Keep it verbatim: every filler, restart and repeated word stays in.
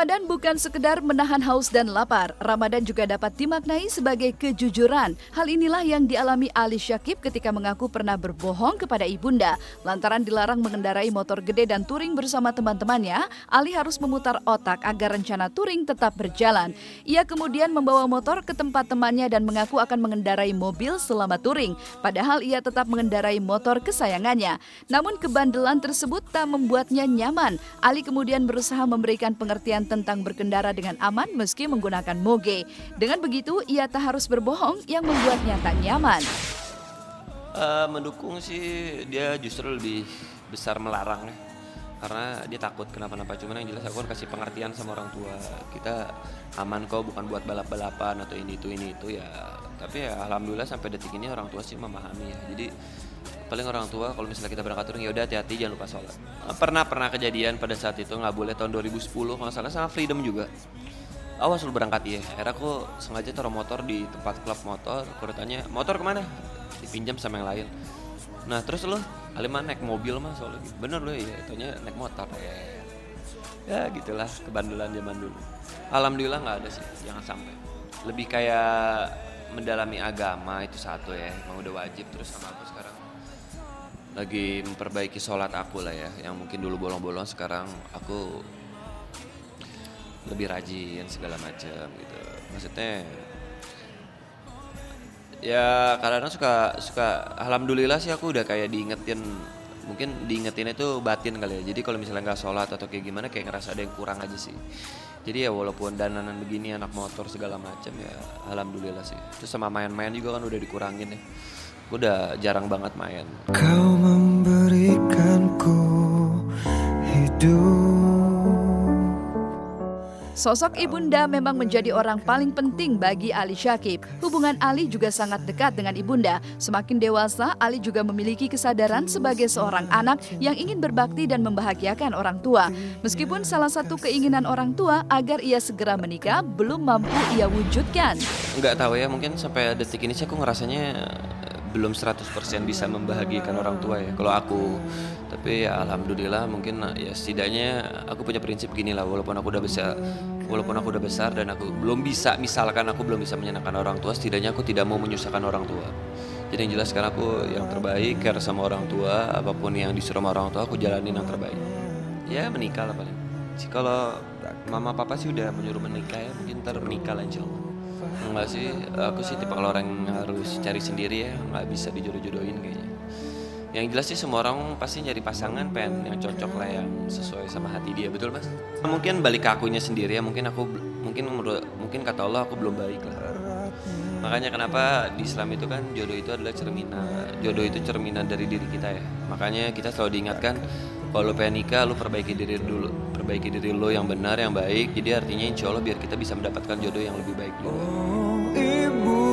Ramadan bukan sekedar menahan haus dan lapar. Ramadan juga dapat dimaknai sebagai kejujuran. Hal inilah yang dialami Ali Syakib ketika mengaku pernah berbohong kepada ibunda. Lantaran dilarang mengendarai motor gede dan touring bersama teman-temannya, Ali harus memutar otak agar rencana touring tetap berjalan. Ia kemudian membawa motor ke tempat temannya dan mengaku akan mengendarai mobil selama touring. Padahal ia tetap mengendarai motor kesayangannya. Namun kebandelan tersebut tak membuatnya nyaman. Ali kemudian berusaha memberikan pengertian tentang berkendara dengan aman meski menggunakan moge. Dengan begitu, ia tak harus berbohong yang membuatnya tak nyaman. Uh, mendukung sih, dia justru lebih besar melarang ya. Karena dia takut kenapa-napa. Cuman yang jelas aku kan kasih pengertian sama orang tua. Kita aman kok, bukan buat balap-balapan atau ini itu ini itu ya. Tapi ya alhamdulillah sampai detik ini orang tua sih memahami ya. Jadi paling orang tua kalau misalnya kita berangkat touring, ya udah hati-hati jangan lupa sholat. Pernah pernah kejadian pada saat itu nggak boleh tahun dua ribu sepuluh kalau salah sama Freedom juga. Awas lu berangkat ya. Akhirnya aku sengaja taruh motor di tempat klub motor. Aku tanya motor kemana? Dipinjam sama yang lain. Nah terus lo Aliman naik mobil mah soalnya gitu. Bener lo ya, itunya naik motor ya. Ya gitulah kebandelan zaman dulu. Alhamdulillah nggak ada sih, jangan sampai. Lebih kayak mendalami agama itu satu ya, emang udah wajib. Terus sama aku sekarang lagi memperbaiki sholat aku lah ya, yang mungkin dulu bolong-bolong sekarang aku lebih rajin segala macam gitu. Maksudnya ya kadang-kadang suka suka alhamdulillah sih aku udah kayak diingetin, mungkin diingetin itu batin kali ya. Jadi kalau misalnya nggak sholat atau kayak gimana kayak ngerasa ada yang kurang aja sih. Jadi ya walaupun dananan begini anak motor segala macam ya alhamdulillah sih. Terus sama main-main juga kan udah dikurangin ya. Aku udah jarang banget main. Kau memberikanku hidup. Sosok ibunda memang menjadi orang paling penting bagi Ali Syakib. Hubungan Ali juga sangat dekat dengan ibunda. Semakin dewasa, Ali juga memiliki kesadaran sebagai seorang anak yang ingin berbakti dan membahagiakan orang tua. Meskipun salah satu keinginan orang tua agar ia segera menikah belum mampu ia wujudkan. Enggak tahu ya, mungkin sampai detik ini sih aku ngerasanya belum seratus persen bisa membahagiakan orang tua ya kalau aku. Tapi ya alhamdulillah mungkin ya setidaknya aku punya prinsip gini lah, walaupun aku udah besar walaupun aku udah besar dan aku belum bisa, misalkan aku belum bisa menyenangkan orang tua, setidaknya aku tidak mau menyusahkan orang tua. Jadi yang jelas sekarang aku yang terbaik, care sama orang tua, apapun yang disuruh sama orang tua aku jalanin yang terbaik. Ya menikah lah paling. Kalau mama papa sih udah menyuruh menikah ya, mungkin ntar menikah lah insyaallah. Enggak sih, aku sih tipe kalau orang yang harus cari sendiri ya, nggak bisa dijodoh-jodohin kayaknya. Yang jelas sih semua orang pasti nyari pasangan pengen yang cocok lah, yang sesuai sama hati dia, betul mas? Mungkin balik ke akunya sendiri ya, mungkin aku mungkin menurut mungkin kata Allah aku belum baik lah. Makanya kenapa di Islam itu kan jodoh itu adalah cerminan, jodoh itu cerminan dari diri kita ya. Makanya kita selalu diingatkan kalau lu pengen nikah, lu perbaiki diri dulu, perbaiki diri lu yang benar, yang baik. Jadi artinya insya Allah biar kita bisa mendapatkan jodoh yang lebih baik juga. Oh, ibu.